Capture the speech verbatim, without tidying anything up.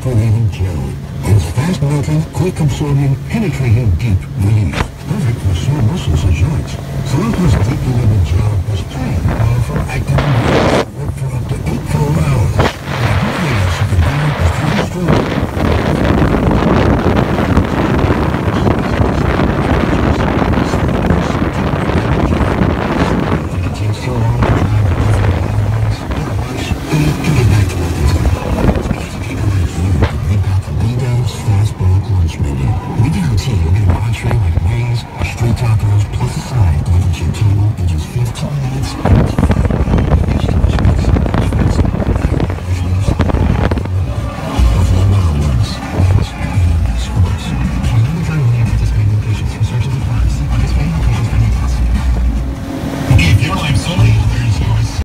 hyper-relieving gel. It's fast-melting, quick-absorbing, penetrating deep relief. Perfect for sore muscles and joints. Solopa's deep-relieving gel is plain, powerful, active ingredients that work for up to eight full hours. The ingredients of the diet is pretty strong. We guarantee you'll get an entree like wings or street tacos plus a side delivered to your table in just fifteen minutes.